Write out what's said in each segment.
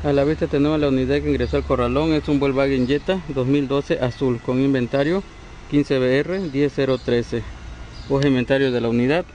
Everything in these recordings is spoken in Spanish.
A la vista tenemos la unidad que ingresó al corralón. Es un Volkswagen Jetta 2012 azul con inventario 15BR 10013. Hoja inventario de la unidad.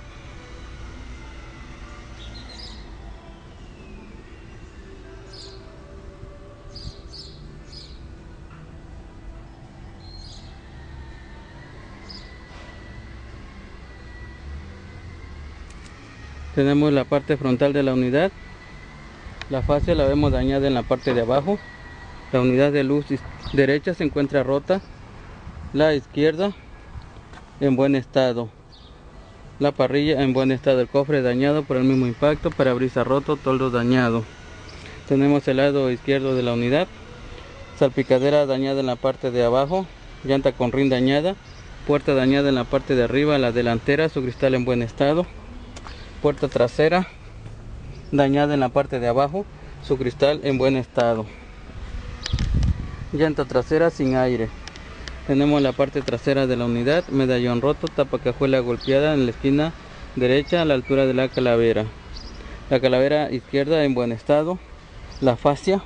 Tenemos la parte frontal de la unidad. La fascia la vemos dañada en la parte de abajo. La unidad de luz derecha se encuentra rota. La izquierda en buen estado. La parrilla en buen estado. El cofre dañado por el mismo impacto. Parabrisas roto, toldo dañado. Tenemos el lado izquierdo de la unidad. Salpicadera dañada en la parte de abajo. Llanta con rin dañada. Puerta dañada en la parte de arriba, la delantera. Su cristal en buen estado. Puerta trasera dañada en la parte de abajo, su cristal en buen estado. Llanta trasera sin aire. Tenemos la parte trasera de la unidad, medallón roto, tapa cajuela golpeada en la esquina derecha a la altura de la calavera. La calavera izquierda en buen estado. La fascia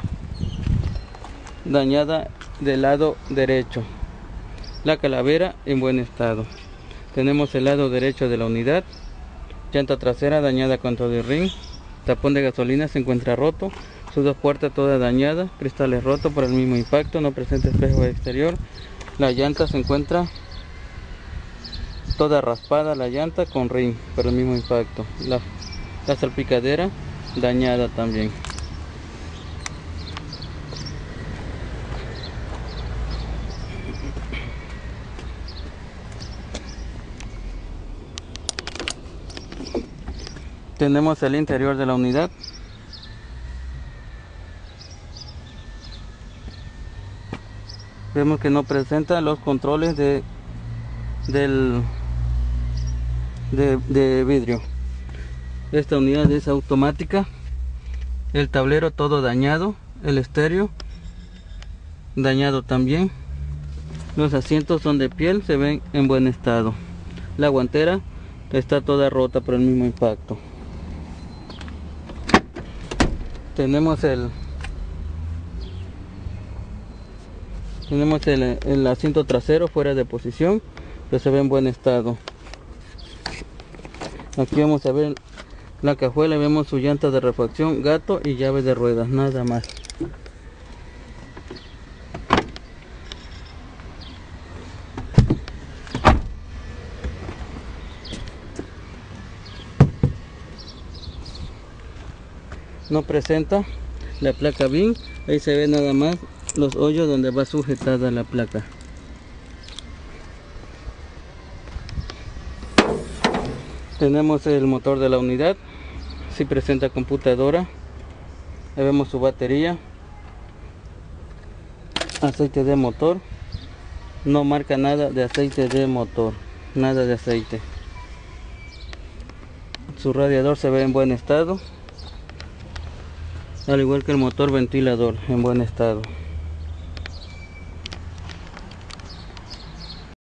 dañada del lado derecho. La calavera en buen estado. Tenemos el lado derecho de la unidad. Llanta trasera dañada con todo el ring. Tapón de gasolina se encuentra roto. Sus dos puertas todas dañadas. Cristales rotos por el mismo impacto. No presenta espejo exterior. La llanta se encuentra toda raspada. La llanta con ring por el mismo impacto. La salpicadera dañada también. Tenemos el interior de la unidad. Vemos que no presenta los controles de vidrio. Esta unidad es automática. El tablero todo dañado. El estéreo dañado también. Los asientos son de piel, se ven en buen estado. La guantera está toda rota por el mismo impacto. Tenemos el asiento trasero fuera de posición, pero se ve en buen estado. Aquí vamos a ver la cajuela, vemos su llanta de refacción, gato y llave de ruedas, nada más. No presenta la placa BIN, ahí se ve nada más los hoyos donde va sujetada la placa. Tenemos el motor de la unidad, sí presenta computadora, ahí vemos su batería, aceite de motor, no marca nada de aceite de motor, nada de aceite. Su radiador se ve en buen estado, al igual que el motor ventilador en buen estado.